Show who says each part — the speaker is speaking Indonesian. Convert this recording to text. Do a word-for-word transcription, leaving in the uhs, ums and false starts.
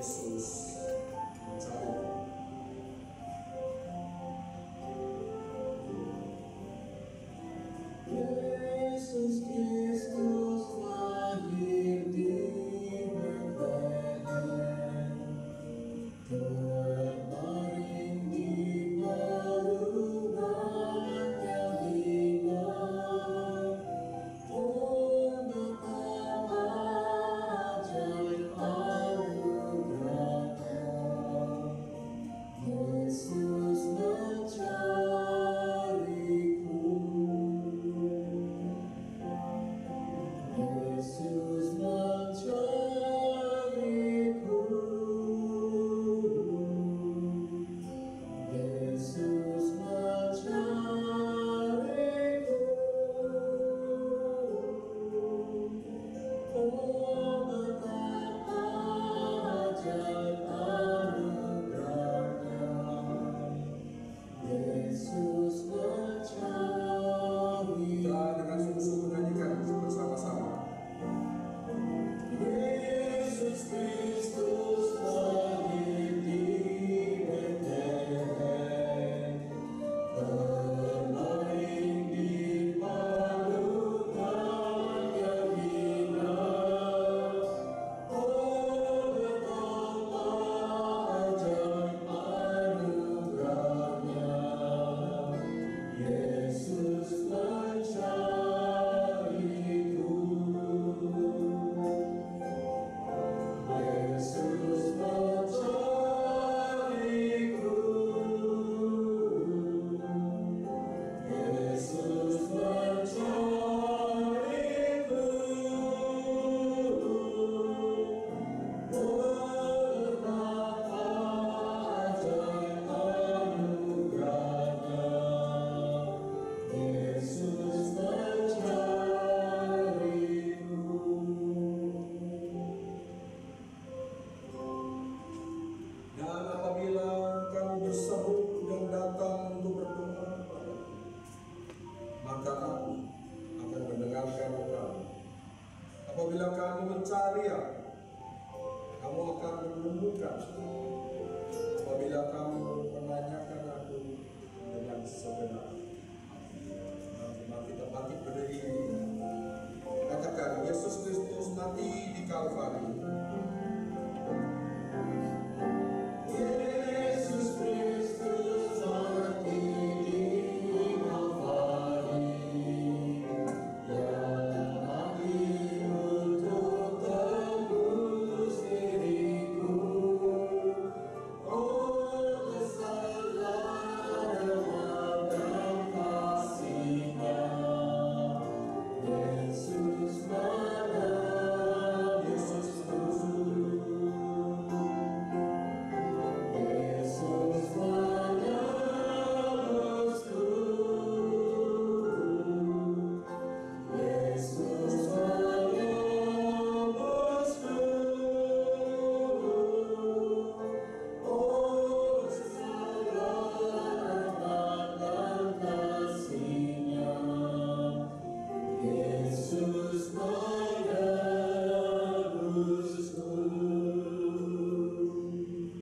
Speaker 1: Yesus mencari. Yesus Kristus lahir di Betlehem, terbaring di palungan yang indah. Oh, betapa ajaib anugerahnya. Yesus mencariku. Yesus mencariku. Yesus mencariku. Oh, betapa ajaib anugerahnya. Yesus mencari. Kita dengan sungguh-sungguh nyanyikan bersama-sama. Yesus Kristus lahir di Betlehem, terbaring di palungan yang indah. Oh, betapa ajaib anugerahnya. Yesus mencariku. Yesus mencariku. Yesus mencariku. Oh, betapa ajaib anugerahnya. Yesus mencariku. Dan apabila kamu berseru dan datang untuk berdoa kepadaku, maka aku akan mendengarkan kamu. Apabila kamu mencari aku, kamu akan menemukan.